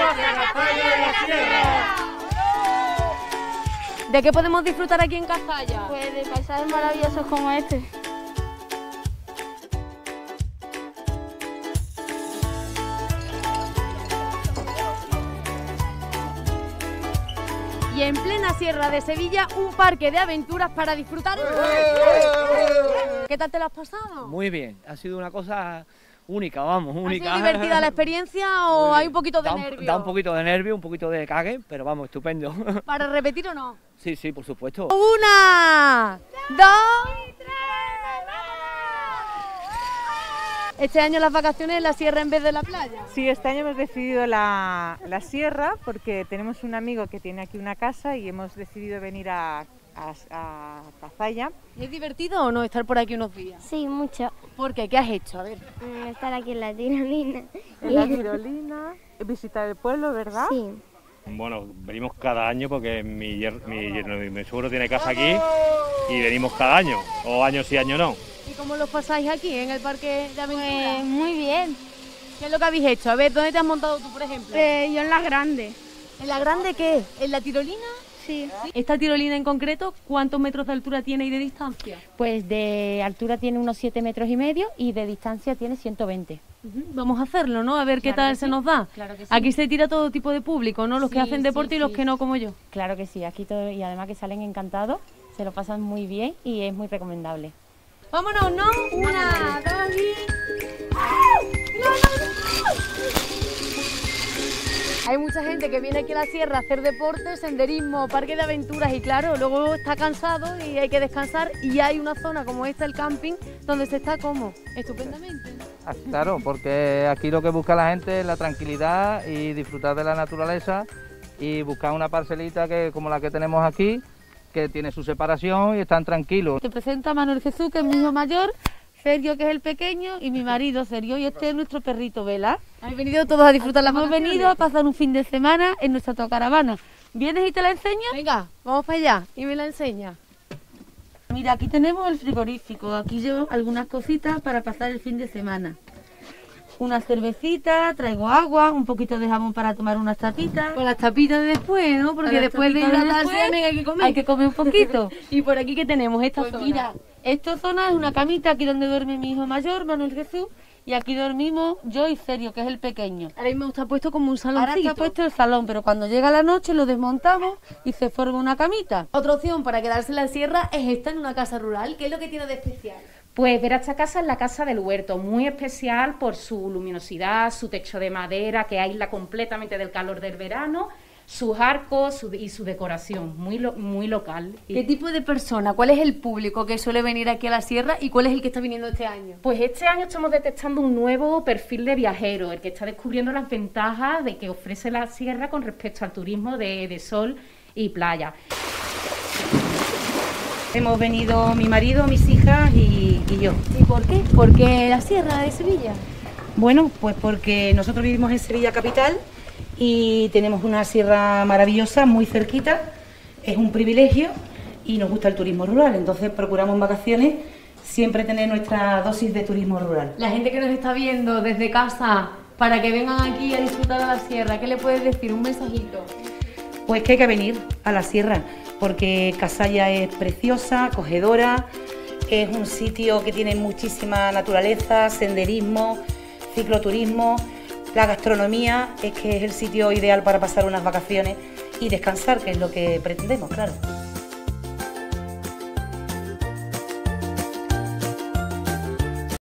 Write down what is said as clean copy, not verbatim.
¿De qué podemos disfrutar aquí en Cazalla? Pues de paisajes maravillosos como este. Y en plena Sierra de Sevilla, un parque de aventuras para disfrutar. ¿Qué tal te lo has pasado? Muy bien, ha sido una cosa única, vamos, única. ¿Ha sido divertida la experiencia o hay un poquito de nervio? Da un poquito de nervio, un poquito de cague, pero vamos, estupendo. ¿Para repetir o no? Sí, sí, por supuesto. ¡Una! ¡Dos! ¡Tres! Este año las vacaciones en la sierra en vez de la playa. Sí, este año hemos decidido la sierra porque tenemos un amigo que tiene aquí una casa y hemos decidido venir a Cazalla. ¿Es divertido o no estar por aquí unos días? Sí, mucho. ¿Por qué? ¿Qué has hecho? A ver. Estar aquí en la tirolina. En la tirolina, visitar el pueblo, ¿verdad? Sí. Bueno, venimos cada año porque mi suegro tiene casa aquí y venimos cada año, o año sí, año no. ¿Y cómo los pasáis aquí en el parque de aventuras? Pues muy bien. ¿Qué es lo que habéis hecho? A ver, ¿dónde te has montado tú, por ejemplo? Yo en la grande. ¿En la grande qué? ¿En la tirolina? Sí. ¿Esta tirolina en concreto, cuántos metros de altura tiene y de distancia? Pues de altura tiene unos 7,5 metros y de distancia tiene 120. Vamos a hacerlo, ¿no? A ver qué Claro tal que se sí, nos da. claro que sí. Aquí se tira todo tipo de público, ¿no? Los que Sí, hacen deporte sí, y los sí. que no, como yo. Claro que sí, aquí todo, y además que salen encantados, se lo pasan muy bien y es muy recomendable. ¡Vámonos, no! ¡Una, dos y... Hay mucha gente que viene aquí a la sierra a hacer deporte, senderismo, parque de aventuras y claro, luego está cansado y hay que descansar y hay una zona como esta, el camping, donde se está como estupendamente. Claro, porque aquí lo que busca la gente es la tranquilidad y disfrutar de la naturaleza y buscar una parcelita que como la que tenemos aquí, que tiene su separación y están tranquilos. Te presenta Manuel Jesús, que es mi hijo mayor, Sergio, que es el pequeño, y mi marido Sergio, y este es nuestro perrito Vela. ¿Habéis venido todos a disfrutar las vacaciones? Hemos venido a pasar un fin de semana en nuestra autocaravana. ¿Vienes y te la enseño? Venga, vamos para allá y me la enseña. Mira, aquí tenemos el frigorífico, aquí llevo algunas cositas para pasar el fin de semana. Una cervecita, traigo agua, un poquito de jamón para tomar unas tapitas. Con las tapitas de después, ¿no? Porque después de hidratarse hay que comer. Hay que comer un poquito. Y por aquí, ¿qué tenemos? Esta zona. Mira, esta zona es una camita aquí donde duerme mi hijo mayor, Manuel Jesús, y aquí dormimos yo y Sergio, que es el pequeño. Ahora mismo está puesto como un saloncito. Ahora está puesto el salón, pero cuando llega la noche lo desmontamos y se forma una camita. Otra opción para quedarse en la sierra es esta en una casa rural. ¿Qué es lo que tiene de especial? Pues ver a esta casa es la casa del huerto, muy especial por su luminosidad, su techo de madera que aísla completamente del calor del verano, sus arcos y su decoración, muy local. ¿Qué tipo de persona, cuál es el público que suele venir aquí a la sierra y cuál es el que está viniendo este año? Pues este año estamos detectando un nuevo perfil de viajero, el que está descubriendo las ventajas de que ofrece la sierra con respecto al turismo de sol y playa. Hemos venido mi marido, mis hijas y yo. ¿Y por qué? ¿Por qué la sierra de Sevilla? Bueno, pues porque nosotros vivimos en Sevilla capital y tenemos una sierra maravillosa, muy cerquita, es un privilegio y nos gusta el turismo rural, entonces procuramos en vacaciones siempre tener nuestra dosis de turismo rural. La gente que nos está viendo desde casa, para que vengan aquí a disfrutar de la sierra, ¿qué le puedes decir? Un mensajito. Pues que hay que venir a la sierra, porque Cazalla es preciosa, acogedora, es un sitio que tiene muchísima naturaleza, senderismo, cicloturismo, la gastronomía, es que es el sitio ideal para pasar unas vacaciones y descansar, que es lo que pretendemos, claro.